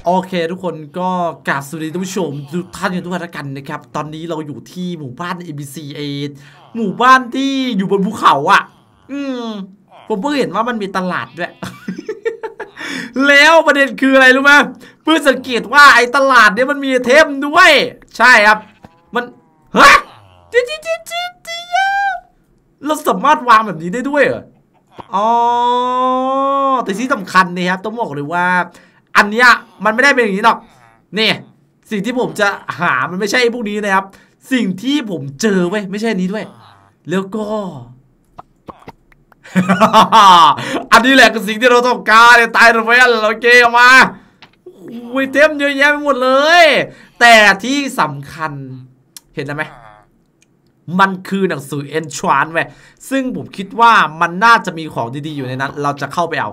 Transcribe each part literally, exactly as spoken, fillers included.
โอเคทุกคนก็กราบสวัสดีท่านผู้ชมทุกท่านทุกท่านกันนะครับตอนนี้เราอยู่ที่หมู่บ้าน เอ บี ซี เอ หมู่บ้านที่อยู่บนภูเขาอ่ะอืมผมเพิ่งเห็นว่ามันมีตลาดด้วย แล้วประเด็นคืออะไรรู้ไหมเพิ่งสังเกตว่าไอ้ตลาดเนี้ยมันมีเทมด้วยใช่ครับมันฮะจิ๊ดจิ๊ดจิ๊ดจิ๊ดจิ๊ดเราสามารถวางแบบนี้ได้ด้วยเหรออ๋อแต่ที่สำคัญนะครับต้องบอกเลยว่าอันเนี้ยมันไม่ได้เป็นอย่างนี้หรอกนี่สิ่งที่ผมจะหามันไม่ใช่พวกนี้นะครับสิ่งที่ผมเจอเว้ยไม่ใช่นี้ด้วยแล้วก็ อันนี้แหละคือสิ่งที่เราต้องการเนี่ยตายเราไปเราเกมมาโอ้ยเต็มเยอะแยะไปหมดเลยแต่ที่สำคัญเห็นไหมมันคือหนังสือ Enchant เว้ยซึ่งผมคิดว่ามันน่าจะมีของดีๆอยู่ในนั้นเราจะเข้าไปเอา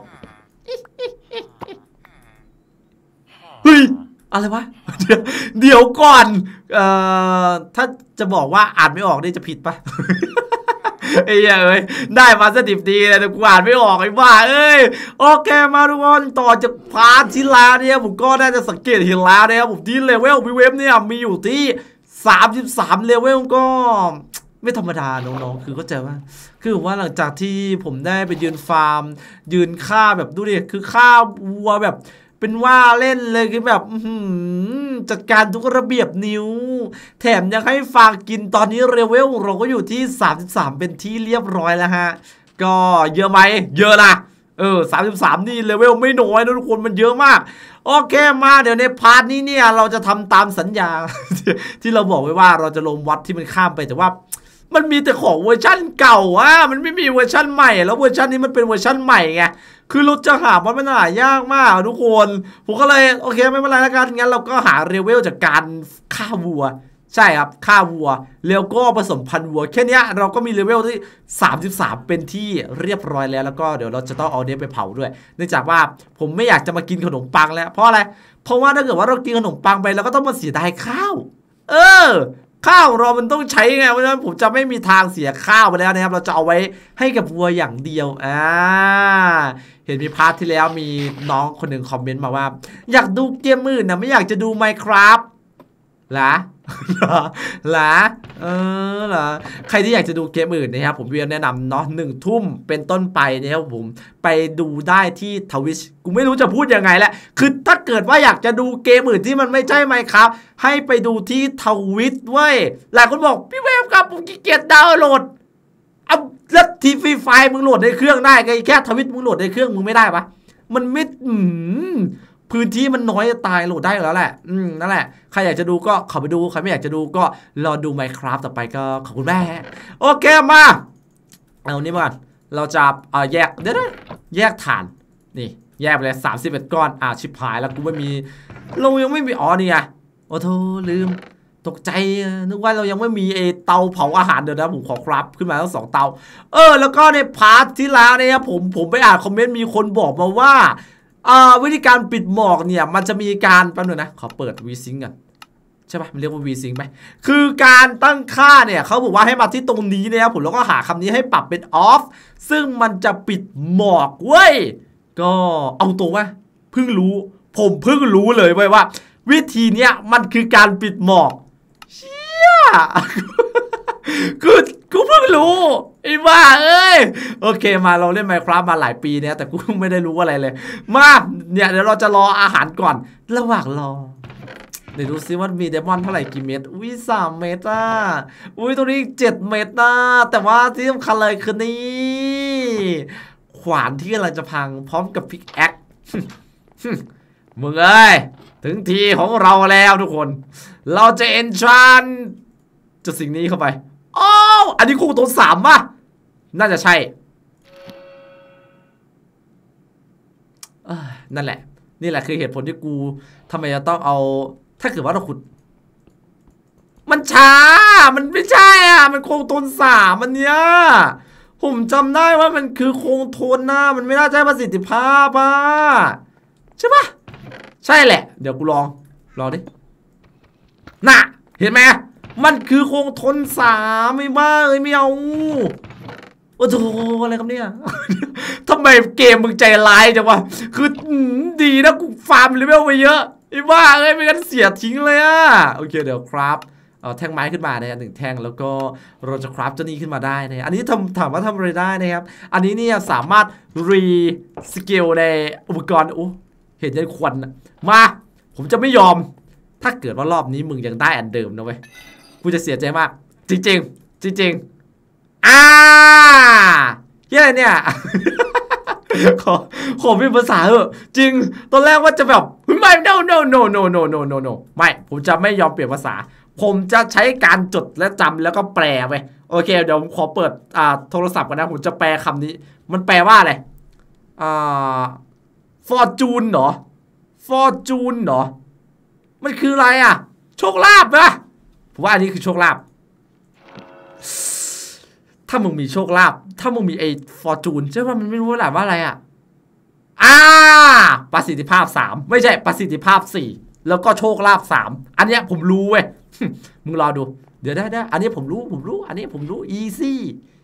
เฮ้ยอะไรวะเดี๋ยวก่อนเอ่อถ้าจะบอกว่าอ่านไม่ออกนี่จะผิดปะ ไอ้เอ้ยได้มาสติปดีเลยแต่กูอ่านไม่ออกไอ้บ้าเอ้ยโอเคมาทุกคนต่อจากพาร์ทที่แล้วเนี่ยผมก็ได้จะสังเกตเห็นแล้วนะครับผมที่เลเวลวีเวฟเนี่ยมีอยู่ที่สามสิบสามเลเวลก็ไม่ธรรมดาน้องๆคือเข้าใจว่าคือว่าหลังจากที่ผมได้ไปยืนฟาร์มยืนฆ่าแบบดูดิคือฆ่าวัวแบบเป็นว่าเล่นเลยคือแบบจัดการทุกระเบียบนิ้วแถมยังให้ฟางกินตอนนี้เลเวลเราก็อยู่ที่สามสิบสามเป็นที่เรียบร้อยแล้วฮะก็เยอะไหมเยอะนะเออสามสิบสามนี่เลเวลไม่น้อยนะทุกคนมันเยอะมากโอเคมาเดี๋ยวในพาร์ทนี้เนี่ยเราจะทำตามสัญญา ที่เราบอกไว้ว่าเราจะลงวัดที่มันข้ามไปแต่ว่ามันมีแต่ของเวอร์ชั่นเก่าอ่ะมันไม่มีเวอร์ชั่นใหม่แล้วเวอร์ชันนี้มันเป็นเวอร์ชั่นใหม่ไงคือเราจะหามันมันหายากมากทุกคนผมก็เลยโอเคไม่เป็นไรแล้วกันงั้นเราก็หาเรเวลจากการฆ่าวัวใช่ครับฆ่าวัวแล้วก็ผสมพันธุ์วัวแค่นี้เราก็มีเลเวลที่สามสิบสามเป็นที่เรียบร้อยแล้วแล้วก็เดี๋ยวเราจะต้องเอาเนี้ยไปเผาด้วยเนื่องจากว่าผมไม่อยากจะมากินขนมปังแล้วเพราะอะไรเพราะว่าถ้าเกิดว่าเรากินขนมปังไปเราก็ต้องมาเสียดายข้าวเออข้าวเรามันต้องใช้ไงเพราะฉะนั้นผมจะไม่มีทางเสียข้าวไปแล้วนะครับเราจะเอาไว้ให้กับวัวอย่างเดียวอ่าเห็นมีพาร์ทที่แล้วมีน้องคนหนึ่งคอมเมนต์มาว่าอยากดูเกมอื่นนะไม่อยากจะดู Minecraft เหรอเหรอเออเหรอใครที่อยากจะดูเกมอื่นนะครับผมเวียนแนะนำเนาะหนึ่งทุ่มเป็นต้นไปนะครับผมไปดูได้ที่ทวิชกูไม่รู้จะพูดยังไงแหละคือถ้าเกิดว่าอยากจะดูเกมอื่นที่มันไม่ใช่ไหมครับให้ไปดูที่ทวิชเว้ยหลายคนบอกพี่เวฟครับผมขี้เกียจดาวน์โหลดเอาแล้วทีฟรีไฟล์มึงโหลดในเครื่องได้ไงแค่ทวิชมึงโหลดในเครื่องมึงไม่ได้ปะมันไม่อืมพื้นที่มันน้อยจะตายโหลดได้แล้วแหละอืมนั่นแหละใครอยากจะดูก็เข้าไปดูใครไม่อยากจะดูก็รอดู Minecraft ต่อไปก็ขอบคุณแม่โอเคมาเอานี้มาก่อนเราจะเอ่อแยกเดี๋ยวนะแยกฐานนี่แยกไปเลยสามสิบเอ็ดก้อนอ่าชิบหายแล้วกูไม่มีเรายังไม่มีอ๋อนี่ไงโอ้โธ่ลืมตกใจนึกว่าเรายังไม่มีเอเตาเผาอาหารเดี๋ยวนะผมขอครับขึ้นมาทั้งสองเตาเออแล้วก็ในพาร์ทที่แล้วเนี่ยผมผมไปอ่านคอมเมนต์มีคนบอกมาว่าวิธีการปิดหมอกเนี่ยมันจะมีการแป๊บนึงนะขอเปิด VSync กันใช่ปะมันเรียกว่า VSync ไหมคือการตั้งค่าเนี่ยเขาบอกว่าให้มาที่ตรงนี้นะครับผมแล้วก็หาคำนี้ให้ปรับเป็น off ซึ่งมันจะปิดหมอกเว้ยก็เอาตรงว่าเพิ่งรู้ผมเพิ่งรู้เลยเว้ยว่าวิธีเนี้ยมันคือการปิดหมอกเชี่ยคือกูเพิ่งรู้ไอ้บ้าเอ้ยโอเคมาเราเล่น Minecraft มาหลายปีเนี่ยแต่กูไม่ได้รู้อะไรเลยมาเนี่ยเดี๋ยวเราจะรออาหารก่อนระหว่างรอเดี๋ยวดูซิว่ามีเดมอนเท่าไหร่กี่เม็ดอุ้ยสามเม็ดอ่ะอุ้ยตรงนี้เจ็ดเม็ดนะแต่ว่าที่สำคัญเลยคือนี่ขวานที่กำลังจะพังพร้อมกับพิกแอคมึงเอ้ยถึงทีของเราแล้วทุกคนเราจะเอนชานจะสิ่งนี้เข้าไปอ๋ออันนี้คงตัวสามป่ะน่าจะใช่นั่นแหละนี่แหละคือเหตุผลที่กูทำไมจะต้องเอาถ้าเกิดว่าเราขุดมันช้ามันไม่ใช่อ่ะมันคงทนสามมันเนี้ยผมจำได้ว่ามันคือคงทนนะมันไม่น่าใช้ประสิทธิภาพอ่ะใช่ปะใช่แหละเดี๋ยวกูลองลองดิน่ะเห็นไหมมันคือคงทนสามไม่บ้าเลยไม่เอาโอ้โหอะไรครับเนี่ยทำไมเกมมึงใจร้ายจังวะคือดีนะกูฟาร์มเลเวลไปเยอะไอ้บ้าเอ้ยไม่งั้นเสียทิ้งเลยอะโอเคเดี๋ยวครับเอาแท่งไม้ขึ้นมานะหนึ่งแท่งแล้วก็เราจะคราฟเจ้านี้ขึ้นมาได้นะอันนี้ทำถามว่าทำอะไรได้นะครับอันนี้เนี่ยสามารถรีสกิลในอุปกรณ์โอ้เห็นยันควันมาผมจะไม่ยอมถ้าเกิดว่ารอบนี้มึงยังได้อันเดิมนะเว้ยกูจะเสียใจมากจริงจริงจริงจริงอ่าเฮ้ยเนี่ย ขอขอเป็นภาษาเถอะจริงตอนแรกว่าจะแบบไม่ no no no no no no no no ไม่ผมจะไม่ยอมเปลี่ยนภาษาผมจะใช้การจดและจำแล้วก็แปลไปโอเคเดี๋ยวผมขอเปิดอ่าโทรศัพท์กันนะผมจะแปลคำนี้มันแปลว่าอะไรอ่า fortune เหรอ fortune เหรอมันคืออะไรอ่ะโชคลาภนะผมว่าอันนี้คือโชคลาภถ้ามึงมีโชคลาภถ้ามึงมีไอ้ฟอร์จูนใช่ไหมมันไม่รู้ว่าหลายว่าอะไรอ่ะอ่าประสิทธิภาพสามไม่ใช่ประสิทธิภาพสี่แล้วก็โชคลาภสามอันเนี้ยผมรู้เว้ยมึงรอดูเดี๋ยวได้ได้อันนี้ผมรู้ผมรู้อันนี้ผมรู้ easy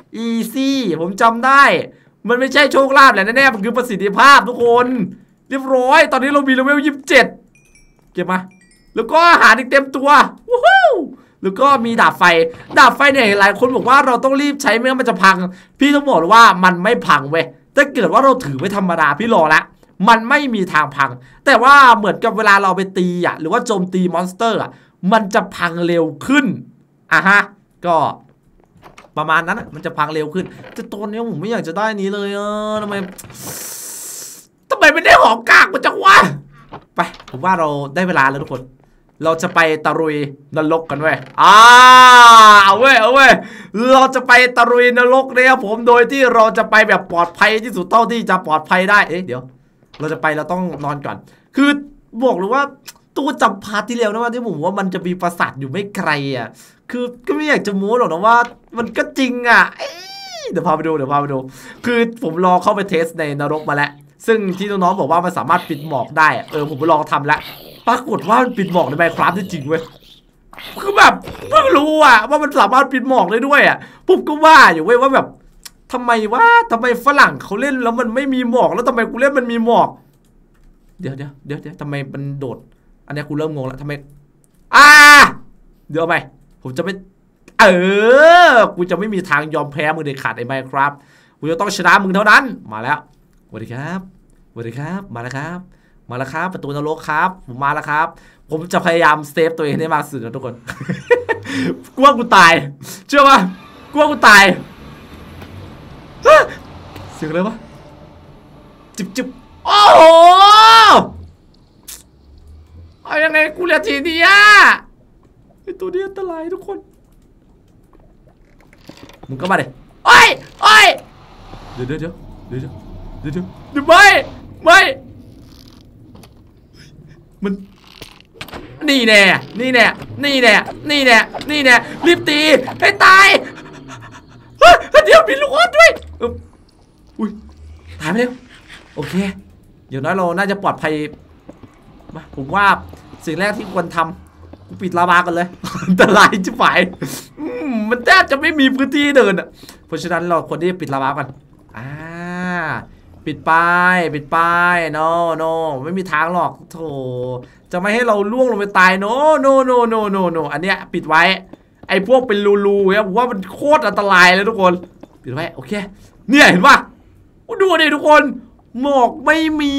easy ผมจำได้มันไม่ใช่โชคลาภแหละแน่ๆมันคือประสิทธิภาพทุกคนเรียบร้อยตอนนี้เรามีเลเวลยี่สิบเจ็ดเก็บมาแล้วก็อาหารอีกเต็มตัววู้ฮู้แล้วก็มีดาบไฟดาบไฟเนี่ยหลายคนบอกว่าเราต้องรีบใช้ไม่งั้นมันจะพังพี่ต้องบอกเลยว่ามันไม่พังเว้ยถ้าเกิดว่าเราถือไว้ธรรมดาพี่รอละมันไม่มีทางพังแต่ว่าเหมือนกับเวลาเราไปตีอ่ะหรือว่าโจมตีมอนสเตอร์อ่ะมันจะพังเร็วขึ้นอ่ะฮะก็ประมาณนั้นมันจะพังเร็วขึ้นแต่ตอนนี้ผมไม่อยากจะได้นี้เลยเออทำไมทำไมไม่ได้หอกกากมันจังวะไปผมว่าเราได้เวลาแล้วทุกคนเราจะไปตะลุยนรกกันเว้ยอ่าเอาเว้ยเอาเว้ยเราจะไปตะลุยนรกเนี่ยผมโดยที่เราจะไปแบบปลอดภัยที่สุดเท่าที่จะปลอดภัยได้เอ๊ะเดี๋ยวเราจะไปเราต้องนอนก่อนคือบอกเลยว่าตู้จำพาร์ทที่แล้วนะว่าที่ผมว่ามันจะมีปราสาทอยู่ไม่ไกลอ่ะคือก็ไม่อยากจะโม้หรอกนะว่ามันก็จริงอ่ะเดี๋ยวพาไปดูเดี๋ยวพาไปดูคือผมลองเข้าไปเทสในนรกมาแล้วซึ่งที่น้องๆบอกว่ามันสามารถปิดหมอกได้เออผมไปลองทำแล้วปรากฏว่ามันปิดหมอกในไมน์คราฟต์จริงเว้ยคือแบบเพิ่งรู้อ่ะว่ามันสามารถปิดหมอกได้ด้วยอ่ะผมก็ว่าอยู่เว้ยว่าแบบทำไมว่าทำไมฝรั่งเขาเล่นแล้วมันไม่มีหมอกแล้วทำไมกูเล่นมันมีหมอกเดี๋ยวเดี๋ยวเดี๋ยวเดี๋ยวทำไมมันโดดอันนี้กูเริ่มงงแล้วทำไมอ่าเดี๋ยวไปผมจะไม่เออกูจะไม่มีทางยอมแพ้มึงเด็ดขาดในไมน์คราฟต์กูจะต้องชนะมึงเท่านั้นมาแล้วสวัสดีครับสวัสดีครับมาแล้วครับมาแล้วครับประตูนรกครับผมมาแล้วครับผมจะพยายามเซฟตัวเองให้มากสุดนะทุกคนกลัวกูตายเชื่อป่ะกลัวกูตายเสียงอะไรวะจิบจิบโอ้โหเอายังไงกูเหลือทีเดียวไอตัวนี้อันตรายทุกคนมึงก็มาดิโอ้ยโอ้ยเดี๋ยวเดี๋ยวเดี๋ยวเดี๋ยวเดี๋ยวเดี๋ยวไม่ไม่มันนี่แน่นี่แน่นี่แน่นี่แน่นี่แน่รีบตีให้ตายเดี๋ยวมีลูกออดด้วยอุ้ยตายไปแล้วโอเคเดี๋ยวน้อยเราน่าจะปลอดภัยมาผมว่าสิ่งแรกที่ควรทำกูปิดลาวากันเลยอันตรายจิ๋วฝ่ายมันแทบจะไม่มีพื้นที่เดินอ่ะเพราะฉะนั้นเราควรที่จะปิดลาวากันอ่าปิดป้ายปิดป้ายโนโนไม่มีทางหรอกโธ่จะไม่ให้เราล่วงลงไปตายโนโนโนโนโนโนอันเนี้ยปิดไว้ไอ้พวกเป็นรูๆเนี่ยผมว่ามันโคตรอันตรายเลยทุกคนปิดไว้โอเคเนี่ยเห็นป่ะดูดิทุกคนหมอกไม่มี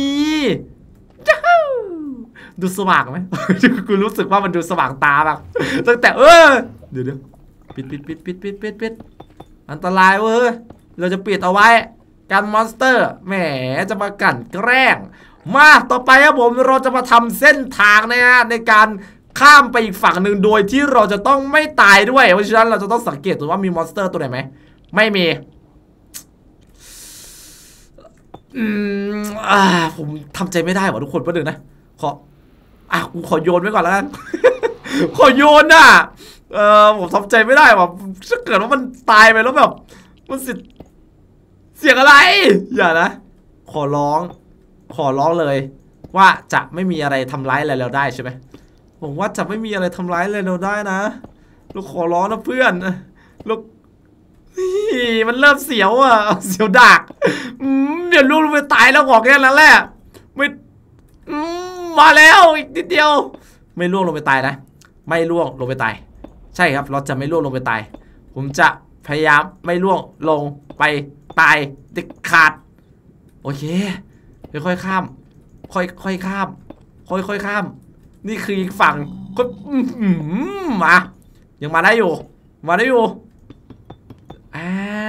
ดูสว่างไหมกูรู้สึกว่ามันดูสว่างตาบ้างตั้งแต่เออเดี๋ยวเดี๋ยวปิดปิดปิดปิดปิดปิดปิดอันตรายเว้ยเราจะปิดเอาไว้กันมอนสเตอร์แหมจะมากั่นแกล้งมาต่อไปครับผมเราจะมาทำเส้นทางนะฮะในการข้ามไปอีกฝั่งหนึ่งโดยที่เราจะต้องไม่ตายด้วยเพราะฉะนั้นเราจะต้องสังเกตตัวว่ามีมอนสเตอร์ตัวไหนไหมไม่มีอืมอ่าผมทำใจไม่ได้ว่ะทุกคนแป๊บนึงนะขออ่ะกูขอโยนไว้ก่อนแล้วกันขอโยนน่ะเออผมทำใจไม่ได้ว่ะถ้าเกิดว่ามันตายไปแล้วแบบมันสิเสียงอะไรอย่านะขอร้องขอร้องเลยว่าจะไม่มีอะไรทำร้ายอะไรเราได้ใช่ไหมผมว่าจะไม่มีอะไรทำร้ายอะไรเราได้นะเราขอร้องนะเพื่อนเรามันเริ่มเสียวอ่ะเสียวดักเดี๋ยวลูกไปตายแล้วบอกแค่นั้นแหละไม่มาแล้วอีกนิดเดียวไม่ล่วงลงไปตายนะไม่ล่วงลงไปตายใช่ครับเราจะไม่ล่วงลงไปตายผมจะพยายามไม่ล่วงลงไปตายเด็ดขาดโอเคค่อยๆข้ามค่อยๆข้ามค่อยๆข้ามนี่คืออีกฝั่งก็มายังมาได้อยู่มาได้อยู่อ่า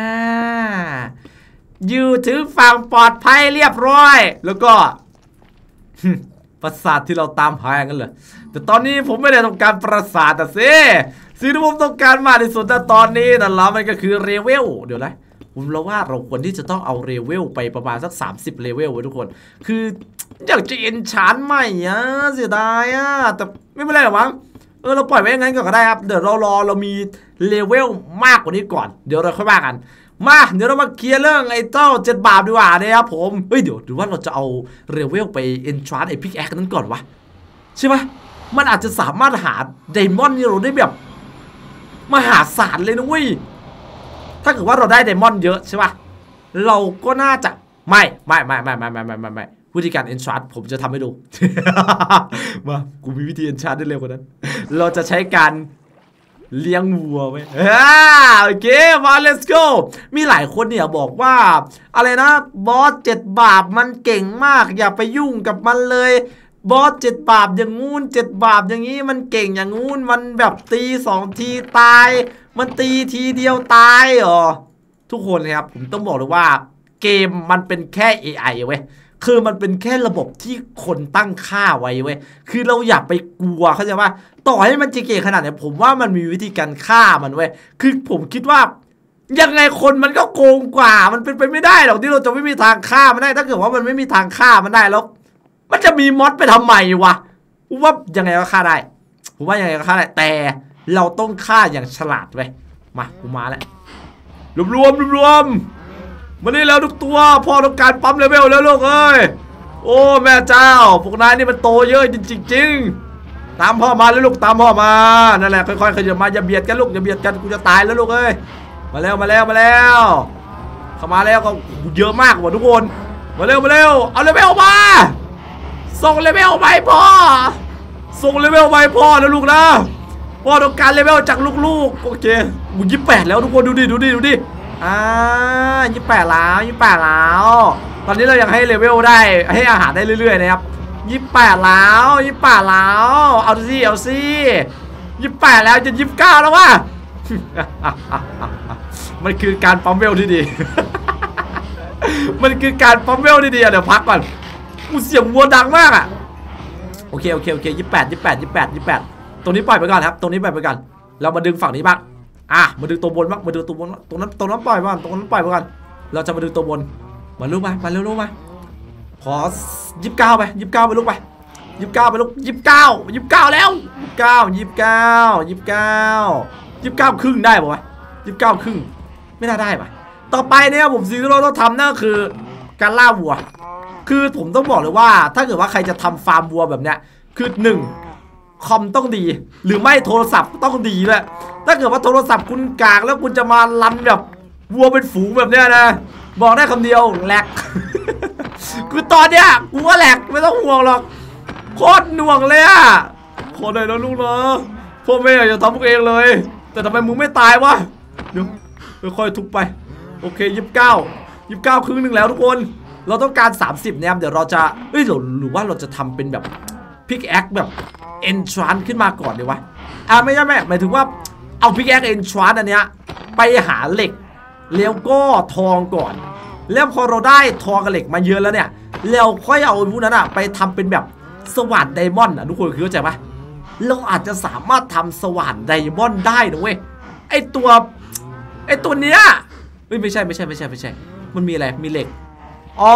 อยู่ถึงฝั่งปลอดภัยเรียบร้อยแล้วก็ปราสาทที่เราตามหากันเลยแต่ตอนนี้ผมไม่ได้ต้องการปราสาทแต่สิสิ่งที่ผมต้องการมากที่สุดในตอนนี้นั่นแหละมันก็คือเรเวลเดี๋ยวนะผมเราว่าเราควรที่จะต้องเอาเรเวลไปประมาณสักสามสิบเรเวลไว้ทุกคนคืออยากจะเอ็นชานใหม่อะเสียดายอะแต่ไม่เป็นไรหรอกมั้งเออเราปล่อยไว้อย่างนั้นก่อนก็ได้ครับเดี๋ยวเรารอเรามีเลเวลมากกว่านี้ก่อนเดี๋ยวเราค่อยว่ากันมาเดี๋ยวเรามาเคลียร์เรื่องไอ้เจ้าเจ็ดบาปดีกว่านะครับผมเฮ้ยเดี๋ยวหรือว่าเราจะเอาเรเวลไปเอนทรานไอ้พิกแอคนั้นก่อนวะใช่ปะมันอาจจะสามารถหาไดมอนด์นี่เราได้แบบมหาศาลเลยนะเว้ยถ้าเกิดว่าเราได้ไดมอนด์เยอะใช่ปะเราก็น่าจะไม่ไม่ไม่ไม่ไม่ไม่ไม่ไม่ไม่วิธีการเอนทรานผมจะทำให้ดู มากูมีวิธีเอนทรานได้เร็วกว่านั้นเราจะใช้การเลี้ยงวัวไหมโอเคมา let's go มีหลายคนเนี่ยบอกว่าอะไรนะบอสเจ็ดบาปมันเก่งมากอย่าไปยุ่งกับมันเลยบอสเจ็ดบาปอย่างงู้นเจ็ดบาปอย่างนี้มันเก่งอย่างงู้นมันแบบตีสองทีตายมันตีทีเดียวตายเหรอทุกคนครับผมต้องบอกเลยว่าเกมมันเป็นแค่ เอ ไอ เว้ยคือมันเป็นแค่ระบบที่คนตั้งค่าไว้เว้ยคือเราอย่าไปกลัวเข้าใจว่าต่อให้มันจะเก่งขนาดไหนผมว่ามันมีวิธีการฆ่ามันเว้ยคือผมคิดว่ายังไงคนมันก็โกงกว่ามันเป็นไปไม่ได้หรอกที่เราจะไม่มีทางฆ่ามันได้ถ้าเกิดว่ามันไม่มีทางฆ่ามันได้แล้วมันจะมีมอดไปทำไมวะผมว่ายังไงก็ฆ่าได้ผมว่ายังไงก็ฆ่าได้แต่เราต้องฆ่าอย่างฉลาดเว้ยมากูมาแล้วรวมรวมรวมมานี่แล้วทุกตัวพ่อต้องการปั๊มเลเวลแล้วลูกเอ้ยโอ้แม่เจ้าพวกนายนี่มันโตเยอะจริงๆตามพ่อมาแล้วลูกตามพ่อมานั่นแหละค่อยๆขยับมาอย่าเบียดกันลูกอย่าเบียดกันกูจะตายแล้วลูกเอ้ยมาแล้วมาแล้วมาแล้วเข้ามาแล้วก็เยอะมากกว่าทุกคนมาเร็วมาเร็วเอาเลเวลมาส่งเลเวลไปพ่อส่งเลเวลไปพ่อนะลูกนะพ่อต้องการเลเวลจากลูกๆโอเคกูยี่สิบแปดแล้วทุกคนดูดิดูดิดูดิอ่ายี่สิบแปดแล้วยี่สิบแปดแล้วตอนนี้เรายังให้เลเวลได้ให้อาหารได้เรื่อยๆนะครับยี่สิบแปดแล้วยี่สิบแปดแล้วเอาสิเอาสิยี่สิบแปดแล้วจะยี่สิบเก้าแล้ววะ มันคือการปั๊มเวลที่ดี มันคือการปั๊มเวลที่ดีเดี๋ยวพักก่อนกูเสียงวัวดังมากอ่ะโอเคโอเคโอเคยี่สิบแปดยี่สิบแปดยี่สิบแปดยี่สิบแปดตรงนี้ปล่อยไปก่อนครับตรงนี้ปล่อยไปก่อนเรามาดึงฝั่งนี้บ้างอ่ะมาดึงตัวบนบ้างมาดึงตัวบนตรงนั้นตรงนั้นปล่อยไปก่อนตรงนั้นปล่อยไปก่อนเราจะมาดึงตัวบนมาลูกมามาเร็วลูกมาขอยี่สิบเก้าไปยี่สิบเก้าไปลูกไปยี่สิบเก้าไปลูกยี่สิบเก้ายี่สิบเก้าแล้วยี่สิบเก้ายี่สิบเก้ายี่สิบเก้ายี่สิบเก้าครึ่งได้ป่ะวะยี่สิบเก้าครึ่งไม่น่าได้ป่ะต่อไปเนี่ยผมสิ่งที่เราต้องทำนั่นคือการล่าวัวคือผมต้องบอกเลยว่าถ้าเกิดว่าใครจะทำฟาร์มวัวแบบเนี้ยคือหนึ่งคอมต้องดีหรือไม่โทรศัพท์ต้องดีด้วยถ้าเกิดว่าโทรศัพท์คุณกากแล้วคุณจะมารันแบบวัวเป็นฝูงแบบเนี้ยนะบอกได้คำเดียวแหลก คือตอนเนี้ยกูว่าแหลกไม่ต้องห่วงหรอกโคตรหน่วงเลยอะขอหน่อยนะลูกนะพ่อแม่อยากจะทำพวกเองเลยแต่ทำไมมึงไม่ตายวะเดี๋ยวค่อยๆทุบไปโอเคยี่สิบเก้ายี่สิบเก้าครึ่งหนึ่งแล้วทุกคนเราต้องการสามสิบเนี่ยเดี๋ยวเราจะเอ้ยหรือว่าเราจะทำเป็นแบบพิกแอคแบบเอนทรานขึ้นมาก่อนดีวะอ่าไม่ใช่แม่หมายถึงว่าเอาพิกแอคเอนทรานอันเนี้ยไปหาเหล็กแล้วก็ทองก่อนแล้วพอเราได้ทองกับเหล็กมาเยอะแล้วเนี่ยเราค่อยเอาพวกนั้นอะไปทำเป็นแบบสว่านไดมอนด์อะทุกคนเข้าใจปะเราอาจจะสามารถทำสว่านไดมอนด์ได้นะเว้ยไอตัวไอตัวเนี้ยไม่ใช่ไม่ใช่ไม่ใช่ไม่ใช่มันมีอะไรมีเหล็กอ๋อ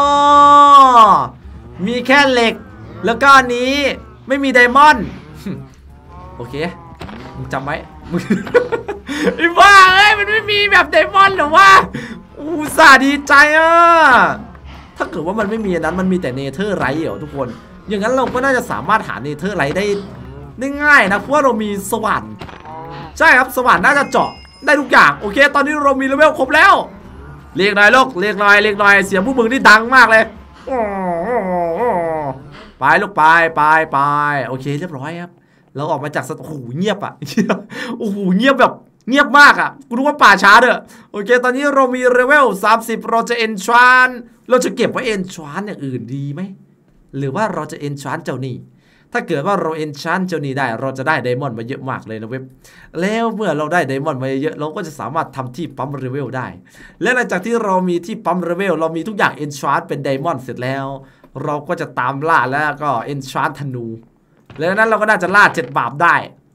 มีแค่เหล็กแล้วก็อันนี้ไม่มีไดมอนด์โอเคมึงจำไว้มึงไอ้บ้าเอ้ยมันไม่มีแบบไดมอนด์หรอวะอุตส่าห์ดีใจอ่ะถ้าเกิดว่ามันไม่มีอันนั้นมันมีแต่เนเธอร์ไรท์เหรอทุกคนอย่างนั้นเราก็น่าจะสามารถหาเนเธอร์ไรท์ได้ได้ง่ายนะเพราะว่าเรามีสว่านใช่ครับสว่านน่าจะเจาะได้ทุกอย่างโอเคตอนนี้เรามีเลเวลครบแล้วเรียกหน่อยลูกเรียกหน่อยเรียกหน่อยเสียงพวกมึงนี่ดังมากเลยไปลูกไปไปไปโอเคเรียบร้อยครับเราออกมาจากสตูโอ้โหเงียบอ่ะโอ้โหเงียบแบบเงียบมากอ่ะกูรู้ว่าป่าช้าเด้อโอเคตอนนี้เรามีเลเวลสามสิบเราจะเอนชานเราจะเก็บไว้เอนชานอย่างอื่นดีไหมหรือว่าเราจะเอนชานเจ้านี่ถ้าเกิดว่าเราเอนชานเจ้านี่ได้เราจะได้ไดมอนด์มาเยอะมากเลยนะเว็บแล้วเมื่อเราได้ไดมอนด์มาเยอะเราก็จะสามารถทำที่ปั๊มเลเวลได้และหลังจากที่เรามีที่ปั๊มเลเวลเรามีทุกอย่างเอนชานเป็นไดมอนด์เสร็จแล้วเราก็จะตามล่าแล้วก็เอนชานธนูแล้วนั้นเราก็น่าจะล่าเจ็ดบาปได้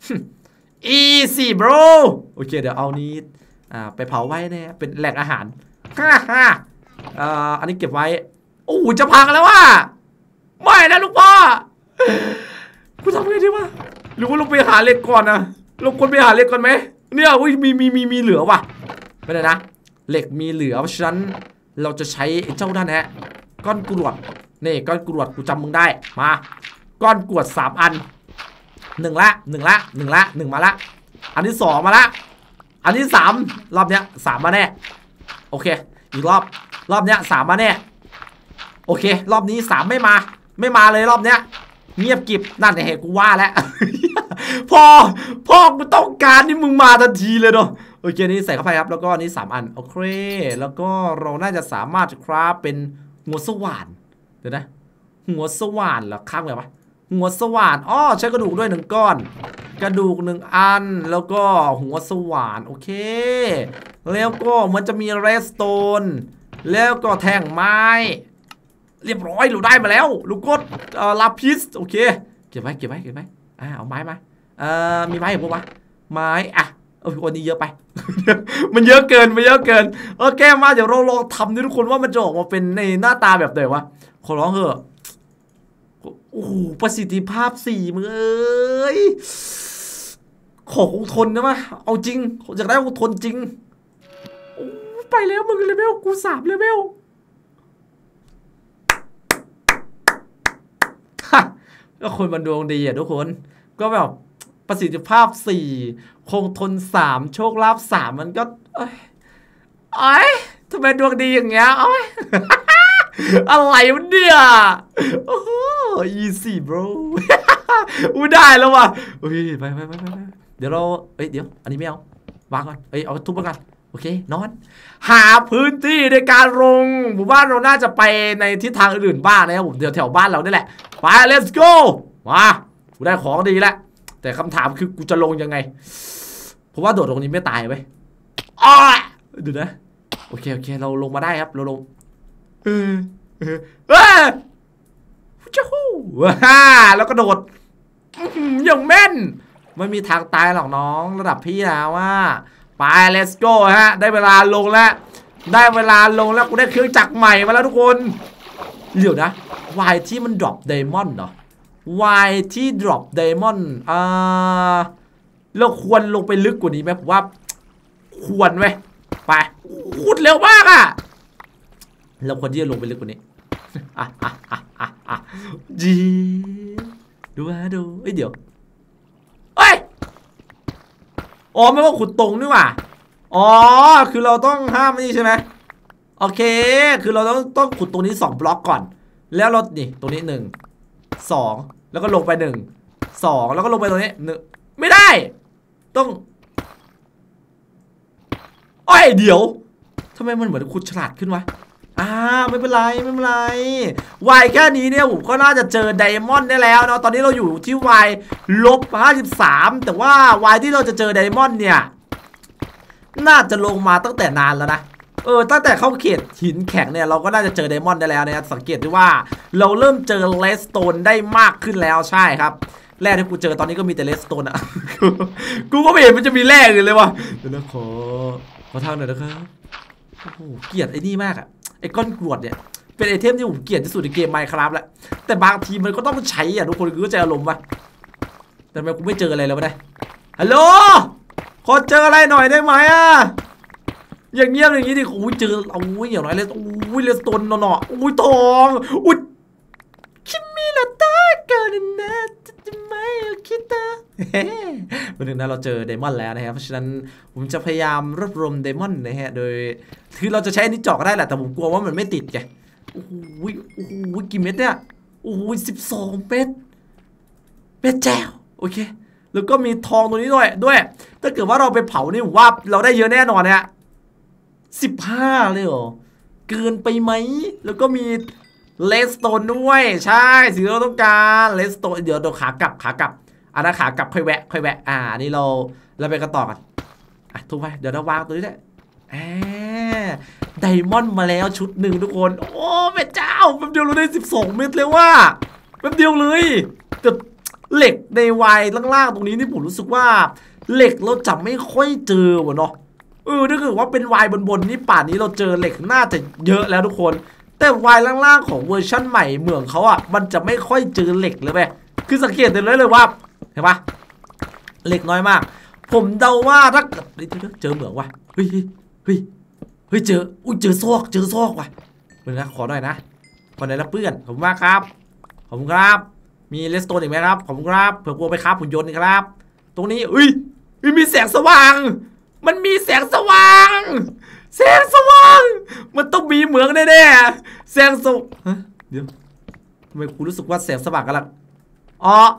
easy bro โอเคเดี๋ยวเอานี้อ่าไปเผาไว้เนี่ยเป็นแหล่งอาหารฮ่าฮ่าอ่าอันนี้เก็บไว้โอ้จะพังแล้วว่ะไม่นะลูกพ่อกูทำไงดีวะหรือว่าลงไปหาเหล็กก่อนนะลงคนไปหาเหล็กก่อนไหมเนี่ยอุ้ยมีมีมีมีเหลือว่ะไม่ได้นะเหล็กมีเหลือเพราะฉะนั้นเราจะใช้เจ้านั่นฮะก้อนกรวดนี่ก้อนกรวดกูจำมึงได้มาก้อนกรวดสามอันหนึ่งละหนึ่งละหนึ่งละหนึ่งมาละอันที่สองมาละอันที่สามรอบเนี้ยสามมาแน่โอเคอีกรอบรอบเนี้ยสามมาแน่โอเครอบนี้สามไม่มาไม่มาเลยรอบเนี้ยเงียบกิบนั่นไงกูว่าแล้ว พอพ่อกูต้องการนี่มึงมาทันทีเลยเนาะโอเคนี่ใส่เข้าไปครับแล้วก็นี่สามอันโอเคแล้วก็เราน่าจะสามารถคราฟเป็นหัวสว่านเดี๋ยวนะหัวสว่านเหรอข้างเลยวะหัวสว่านอ้อใช้กระดูกด้วยหนึ่งก้อนกระดูกหนึ่งอันแล้วก็หัวสว่านโอเคแล้วก็มันจะมีเรสโตนแล้วก็แท่งไม้เรียบร้อยเราได้มาแล้วลูกกดเอ่อลาพิสโอเคเก็บไว้เก็บไว้เก็บไว้อ่าเอาไม้มาเอ่อมีไม้หรือเปล่าวะไม้อ่ะเออวันนี้เยอะไป มันเยอะเกินมันเยอะเกินโอเคมาเดี๋ยวเราลองทำดูทุกคนว่ามันจะออกมาเป็นในหน้าตาแบบไหนวะขอร้องเถอะโอ้โหประสิทธิภาพสี่มือเอ้ยขอคงทนนะมะเอาจริงอยากได้คงทนจริงโอ้ไปแล้วมึงเลเวลกูสามเลเวลก็คนมันดวงดีอ่ะทุกคนก็แบบประสิทธิภาพสี่คงทนสามโชคลาภสามมันก็เอ้ยเอ้ยทำไมดวงดีอย่างเงี้ยเอ้ย อะไรวะเนี่ยโอ้โห easy bro อู้ได้แล้วว่ะโอเคไปไปไปไปเดี๋ยวเราเอ้ยเดี๋ยวอันนี้ไม่เอาวางก่อนเอ้ยเอาทุบไปกันโอเคนอนหาพื้นที่ในการลงผมว่าเราน่าจะไปในทิศทางอื่นบ้างนะครับผมเดี๋ยวแถวบ้านเราได้แหละไป let's go มากูได้ของดีแล้วแต่คำถามคือกูจะลงยังไงเพราะว่าโดดตรงนี้ไม่ตายเว้ยอ้อดูนะโอเคโอเคเราลงมาได้ครับเราลงเออเออเออจ้าฮู้ว้าแล้วก็โดดอย่างแม่นไม่มีทางตายหรอกน้องระดับพี่นะว่าไป let's go ฮะได้เวลาลงแล้วได้เวลาลงแล้วกูได้เครื่องจักรใหม่มาแล้วทุกคนเดี๋ยวนะวายที่มันดรอปไดมอนด์เหรอวายที่ดรอปไดมอนด์อ่าเราควรลงไปลึกกว่านี้ไหมผมว่าควรไหมไปขุดเร็วมากอะเราควรที่จะลงไปลึกกว่านี้อ่ะอ่ะอ่ะอ่ะอ่ะจีดูฮะดูเอ้ยเดี๋ยวเอ้ยอ๋อไม่ว่าขุดตรงนี่หว่าอ๋อคือเราต้องห้ามนี่ใช่ไหมโอเคคือเราต้องต้องขุดตรงนี้สองบล็อกก่อนแล้วเรานี่ตรงนี้หนึ่งสองแล้วก็ลงไปหนึ่งสองแล้วก็ลงไปตรงนี้หนึ่งไม่ได้ต้องเอ้ยเดี๋ยวทำไมมันเหมือนขุดฉลาดขึ้นวะอ่าไม่เป็นไรไม่เป็นไรวายแค่นี้เนี่ยผมก็น่าจะเจอไดมอนด์ได้แล้วเนาะตอนนี้เราอยู่ที่วายลบห้าสิบสามแต่ว่าวายที่เราจะเจอไดมอนด์เนี่ยน่าจะลงมาตั้งแต่นานแล้วนะเออตั้งแต่เข้าเขตหินแข็งเนี่ยเราก็น่าจะเจอไดมอนด์ได้แล้วนะครับสังเกตดูว่าเราเริ่มเจอเลสโตนได้มากขึ้นแล้วใช่ครับแร่ที่กูเจอตอนนี้ก็มีแต่เลสโตนอะ กูก็ไม่เห็นมันจะมีแร่อื่นเลยวะเดี๋ยวนะขอขอทางหน่อยนะครับโอ้โหเกลียดไอ้นี่มากอะไอ้ก้อนกรวดเนี่ยเป็นไอเทมที่ผมเกลียดที่สุดในเกม Minecraft แล้วแต่บางทีมันก็ต้องใช้อะทุกคนก็ใจอารมณ์ป่ะแต่ทำไมกูไม่เจออะไรเลยวะเนี่ยฮัลโหลขอเจออะไรหน่อยได้ไหมอะอย่างเงียบอย่างนี้ดิโอ้ยเจอโอ้ยอย่างไรเลยโอ้ยเลสโตนหน่อโอ้ยทองอุ้ยคิมิโนโตะเกินนะจะไม่คิดนะวันหนึ่งนะเราเจอไดมอนด์แล้วนะครับเพราะฉะนั้นผมจะพยายามรวบรวมไดมอนด์นะฮะโดยคือเราจะใช้อันนี้เจาะก็ได้แหละแต่ผมกลัวว่ามันไม่ติดไงโอ้โหโอ้โหกี่เม็ดเนี่ยโอ้ยสิบสองเม็ดเม็ดแจ้วโอเคแล้วก็มีทองตัวนี้ด้วยด้วยถ้าเกิดว่าเราไปเผานี่ผมว่าเราได้เยอะแน่นอนเนี่ยสิบห้าเลยเหรอเกินไปไหมแล้วก็มีเลสโตนด้วยใช่สิ่งที่เราต้องการเลสโตนเดี๋ยวเราขากลับขากลับอันนั้นขากลับค่อยแวะค่อยแวะอ่านี่เราเราไปกันต่อกันอ่ะทุกไปเดี๋ยวเราวางตัวนี้ได้อ่าไดมอนด์มาแล้วชุดหนึ่งทุกคนโอ้แม่เจ้าแป๊บเดียวเราได้สิบสองเม็ดเลยว่าแป๊บเดียวเลยแต่เหล็กในวายล่างๆตรงนี้นี่ผมรู้สึกว่าเหล็กเราจับไม่ค่อยเจอวะเนาะเออถ้าเกิดว่าเป็นวายบนๆนี่ป่านนี้เราเจอเหล็กน่าจะเยอะแล้วทุกคนแต่วายล่างๆของเวอร์ชั่นใหม่เหมืองเขาอ่ะมันจะไม่ค่อยเจอเหล็กเลยไหมคือสังเกตได้เลยเลยว่าเห็นปะเหล็กน้อยมากผมเดาว่าถ้าเกิดเจอเหมืองว่ะเฮ้ยเฮ้ยเฮ้ยเจออุ้ยเจอซอกเจอซอกว่ะเพื่อนนะขอหน่อยนะขอหน่อยนะเพื่อนขอบคุณมากครับขอบคุณครับมีเลสโตนอีกไหมครับขอบคุณครับเผื่อกลัวไปครับหุ่นยนต์นะครับ ตรงนี้อุ้ยมีแสงสว่างมันมีแสงสว่างแสงสว่างมันต้องมีเหมืองแน่ๆแสงสว่างเดี๋ยวทำไมกูรู้สึกว่าแสงสว่างกันล่ะอ๋อ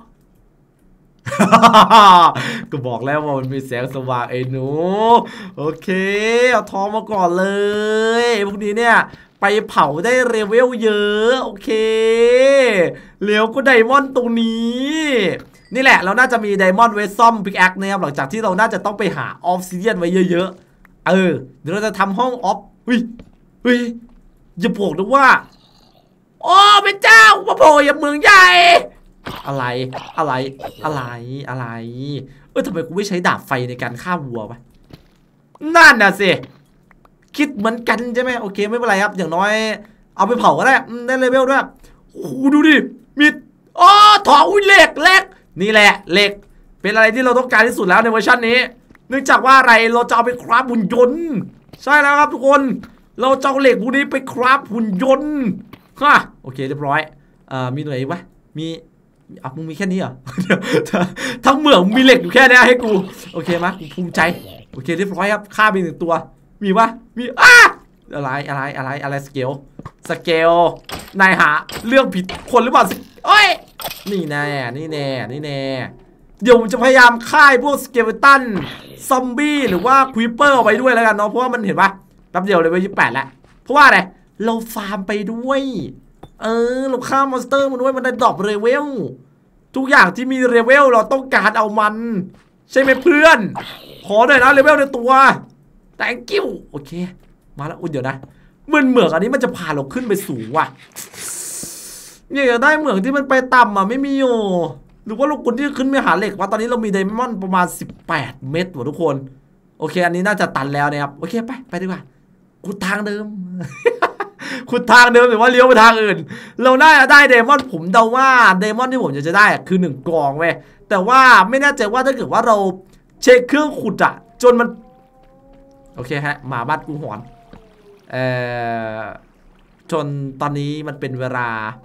ก็บอกแล้วว่ามันมีแสงสว่างไอ้หนูโอเคเอาทองมาก่อนเลยพวกนี้เนี่ยไปเผาได้เรเวลเยอะโอเคเร็วก็ไดมอนด์ตรงนี้นี่แหละเราน่าจะมีไดมอนด์ไว้ซ่อมพิกแอคนะครับหลังจากที่เราน่าจะต้องไปหาออฟซิเดียนไว้เยอะๆเออเดี๋ยวเราจะทำห้องออฟเฮ้ยเฮ้ยอย่าบอกนะว่าโอ้เป็นเจ้ามาโผล่อย่างเมืองใหญ่อะไรอะไรอะไรอะไรเออทำไมกูไม่ใช้ดาบไฟในการฆ่าวัววะนั่นน่ะสิคิดเหมือนกันใช่ไหมโอเคไม่เป็นไรครับอย่างน้อยเอาไปเผาก็ได้ได้เลเวลด้วยโอ้ดูดิมีอ๋อถอดอุ้ยเหล็กเหล็กนี่แหละเหล็กเป็นอะไรที่เราต้องการที่สุดแล้วในเวอร์ชันนี้เนื่องจากว่าอะไรเราจะเอาไปคราฟหุ่นยนต์ใช่แล้วครับทุกคนเราจะเอาเหล็กพวกนี้ไปคราฟหุ่นยนต์ฮะโอเคเรียบร้อยอ่ามีหน่วยอีกวะมีอ่ะมึงมีแค่นี้เหรอทั้งเหมืองมีเหล็กอยู่แค่นี้ให้กูโอเคมั้ยกูภูมิใจโอเคเรียบร้อยครับฆ่าไปหนึ่งตัวมีปะมีอ้าอะไรอะไรอะไรอะไรสเกลสเกลนายหาเรื่องผิดคนหรือเปล่าเอ้ยนี่แน่นี่แน่นี่แน่เดี๋ยวผมจะพยายามฆ่าพวกสเกลตันซอมบี้หรือว่าควีเปอร์เอาไว้ด้วยแล้วกันเนาะเพราะว่ามันเห็นปะแป๊บเดียวเลยไปยี่สิบแปดแล้วเพราะว่าอะไรเราฟาร์มไปด้วยเออเราฆ่ามอนสเตอร์มันด้วยมันได้ดรอปเรเวลทุกอย่างที่มีเรเวลเราต้องการเอามันใช่ไหมเพื่อนขอหน่อยนะเรเวลในตัวแต่งกิ้วโอเคมาแล้วอุ้ยเดี๋ยวนะเหมือนเหมืองอันนี้มันจะพาเราขึ้นไปสูงว่ะเนี่ยอยากได้เหมืองที่มันไปต่ำอ่ะไม่มีอยู่หรือว่าเราคนที่ขึ้นไปหาเหล็กว่าตอนนี้เรามีไดมอนด์ประมาณสิบแปดเม็ดว่ะทุกคนโอเคอันนี้น่าจะตันแล้วนะครับโอเคไปไปดีกว่าขุดทางเดิม ขุดทางเดิมหรือว่าเลี้ยวไปทางอื่นเราน่าจะได้ไดมอนด์ผมเดาว่าไดมอนด์ที่ผมจะได้คือหนึ่งกองเว้ยแต่ว่าไม่แน่ใจว่าถ้าเกิดว่าเราเช็คเครื่องขุดอะจนมันโอเคฮะหมาบ้านกูหอนเอ่อจนตอนนี้มันเป็นเวลา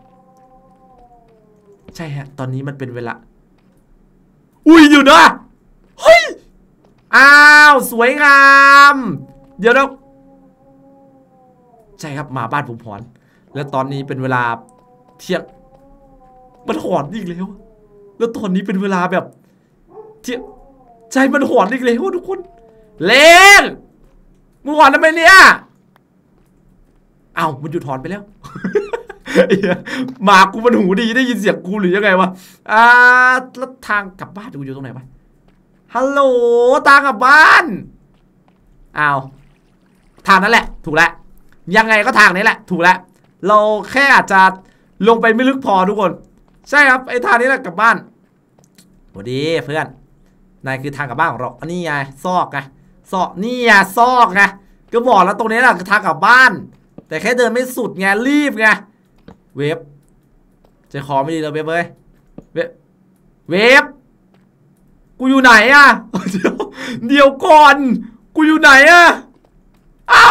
ใช่ฮะตอนนี้มันเป็นเวลาอุ้ยอยู่นะเฮ้ยอ้าวสวยงามเดี๋ยวเราใช่ครับหมาบ้านผมหอนแล้วตอนนี้เป็นเวลาเที่ยงมันหอนอีกแล้วแล้วตอนนี้เป็นเวลาแบบเที่ยงใจมันหอนอีกแล้วทุกคนเล่นมึงหอนทำไมเนี่ยอ้าวมันหยุดหอนไปแล้วหมากูมันหูดีได้ยินเสียงกูหรือยังไงวะอ่าแล้วทางกลับบ้านกูอยู่ตรงไหนวะฮัลโหลทางกลับบ้านอ้าวทางนั้นแหละถูกแล้วยังไงก็ทางนี้แหละถูกแล้วเราแค่อาจจะลงไปไม่ลึกพอทุกคนใช่ครับไอ้ทางนี้แหละกลับบ้านสวัสดีเพื่อนนายคือทางกลับบ้านของเราอันนี้ไงซอกไงซอกนี่ไงซอกไงก็บอกแล้วตรงนี้แหละคือทางกลับบ้านแต่แค่เดินไม่สุดไงรีบไงเวฟใจคอไม่ดีเลยเวฟเว้ยเวฟเวฟกูอยู่ไหนอะเดี๋ยวเดี๋ยวก่อนกูอยู่ไหนอะเอ้า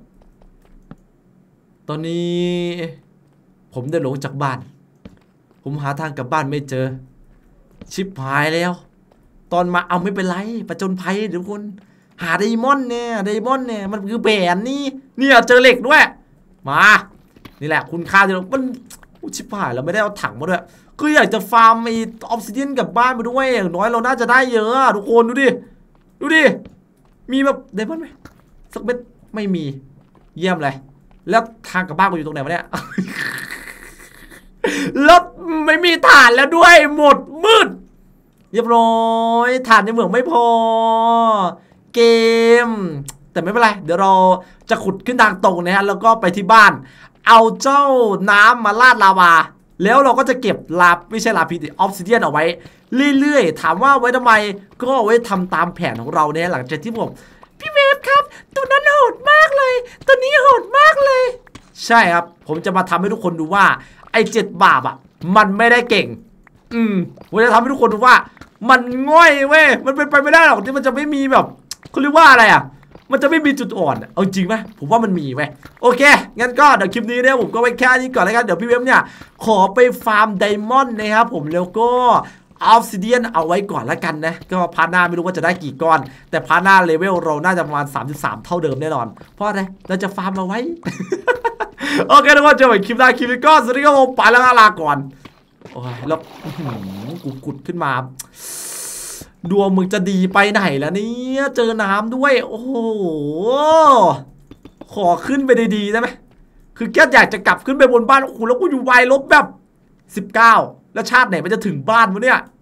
ตอนนี้ผมได้หลงจากบ้านผมหาทางกลับบ้านไม่เจอชิบหายแล้วตอนมาเอาไม่เป็นไรประจนภัยเดี๋ยวคนหาไดมอนด์เนี่ยไดมอนด์เนี่ยมันคือแผนนี่เนี่ยเจอเหล็กด้วยมานี่แหละคุณค่าเดี๋ยวมันอุชิบหายเราไม่ได้เอาถังมาด้วยก็อยากจะฟาร์มไอ้ออฟซิเดียนกลับบ้านมาด้วยอย่างน้อยเราน่าจะได้เยอะทุกคนดูดิดูดิมีแบบไดมอนด์ไหมสักเม็ดไม่มีเยี่ยมเลยแล้วทางกลับบ้านกูอยู่ตรงไหนวะเนี่ยแล้วไม่มีถ่านแล้วด้วยหมดมืดเรียบร้อยถ่านในเมืองไม่พอเกมแต่ไม่เป็นไรเดี๋ยวเราจะขุดขึ้นทางตรงนะฮะแล้วก็ไปที่บ้านเอาเจ้าน้ำมาลาดลาวาแล้วเราก็จะเก็บลาไม่ใช่ลาพิษออฟซิเดียนเอาไว้เรื่อยๆถามว่าไว้ทำไมก็เอาไว้ทำตามแผนของเราเนี่ยหลังจากที่ผมพี่เวฟครับตัวนั้นโหดมากเลยตัวนี้โหดมากเลยใช่ครับผมจะมาทำให้ทุกคนดูว่าไอ้เจ็ดบาปอ่ะมันไม่ได้เก่งอืมผมจะทำให้ทุกคนดูว่ามันง่อยเว้ยมันเป็นไปไม่ได้หรอกที่มันจะไม่มีแบบเขาเรียกว่าอะไรอ่ะมันจะไม่มีจุดอ่อนเอาจริงไหมผมว่ามันมีไหมโอเคงั้นก็เดี๋ยวคลิปนี้เนี่ยผมก็ไว้แค่นี้ก่อนแล้วกันเดี๋ยวพี่เว็บเนี่ยขอไปฟาร์มไดมอนด์นะครับผมแล้วก็ออฟซิเดียนเอาไว้ก่อนแล้วกันนะก็พาร์ทหน้าไม่รู้ว่าจะได้กี่ก้อนแต่พาร์ทหน้าเลเวลเราน่าจะประมาณสามสิบสามเท่าเดิมแน่นอนเพราะอะไรเราจะฟาร์มเอาไว้ โอเคทุกคนเจอกันคลิปหน้าคลิปนี้ก็สวัสดีครับผมไปแล้วลาก่อนโอ้ยแล้วกูกุดขึ้นมาดวงมึงจะดีไปไหนแล้วเนี่ยเจอน้ำด้วยโอ้โหขอขึ้นไปดีๆได้ไหมคือแค่อยากจะกลับขึ้นไปบนบ้านโอ้โหแล้วกูอยู่วัยลบแบบสิบเก้าแล้วชาติไหนมันจะถึงบ้านวะเนี่ย